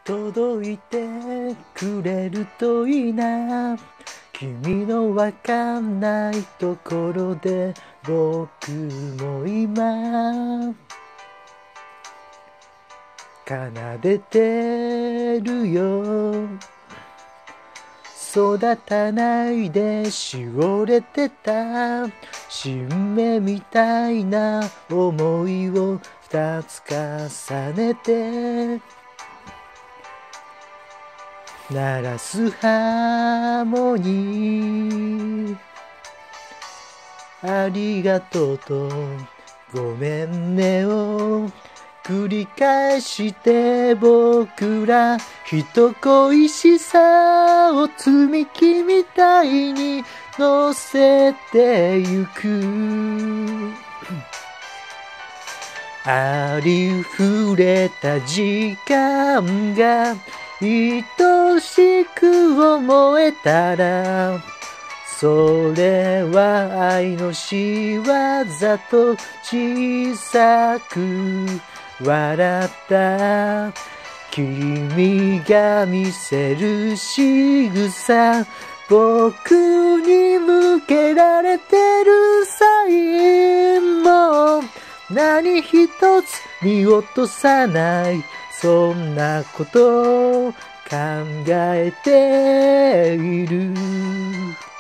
届いてくれるといいな。君のわかんないところで僕も今奏でてるよ。育たないでしおれてた新芽みたいな思いを二つ重ねて鳴らすハーモニー。ありがとうとごめんねを繰り返して僕ら人恋しさを積み木みたいに乗せてゆく。ありふれた時間が愛しく思えたらそれは愛の仕業と小さく笑った君が見せる仕草僕に向けられてるサインも何一つ見落とさないそんなことを考えている。